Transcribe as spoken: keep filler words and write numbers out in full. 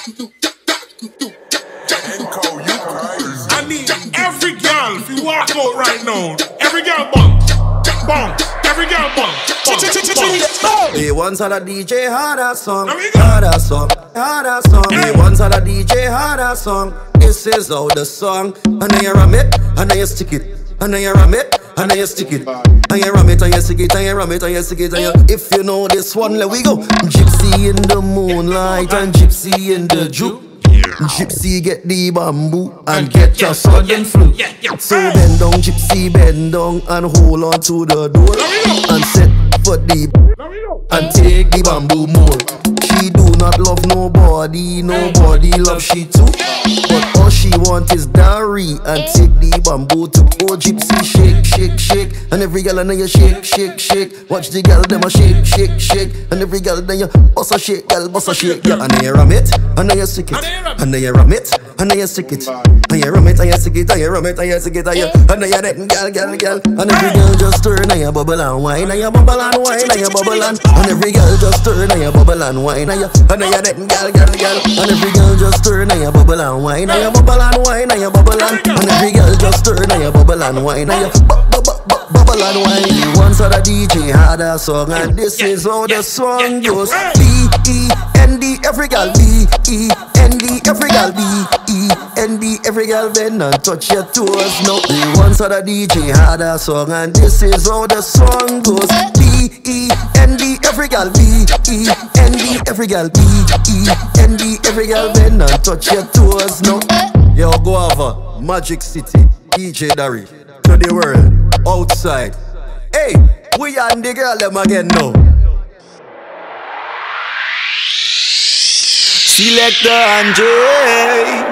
I need every girl to walk out right now. Every girl bump, bump. Every girl bump, bump. He once had a D J had a song, had a song, had a song. He once had a D J had a song. This is how the song. And then you ram it, and then you stick it. And then you ram it, and then you stick it. And you ram it, and you stick it, and you ram it, and you stick it, and you. If you know this one, let we go. Gypsy in the moonlight and gypsy in the juke. Gypsy get the bamboo and get your sudden flu. So bend down, gypsy bend down and hold on to the door and set for the and take the bamboo mold. She do not love nobody, nobody love she too. But all she want is Darry and take the bamboo to oh gypsy shake, shake, shake. And every girl and you shake, shake, shake. Watch the girl them a shake, shake, shake. And every girl then you bust a shake, girl bust a shake. Yeah, and then you ram it, and then you stick it. And then you ram it, and then you stick it. And you ram it, and you stick it, and you ram it, and you stick it, and you. And then you let girl, girl, girl. And every girl just turn and you bubble and wine, and you bubble and wine, and you bubble and. And every girl just turn and you bubble and wine, and you. And then you let girl, girl, girl. And every girl just turn and you bubble and wine, and you bubble and wine, and you bubble and. And every girl just turn and you bubble and wine, and you bubble and wine. Once had a D J had a song, and this is how the song goes. B E N D every girl, B E N D every girl, B E N D every girl bend and touch your toes. No, once had a D J had a song, and this is how the song goes. B E N D every girl, B E N D every girl, B E N D every girl bend and touch your toes. No, yo Guava, Magic City, D J Darry, to the world, outside. Hey, we and the girl them again now. Selector Andre.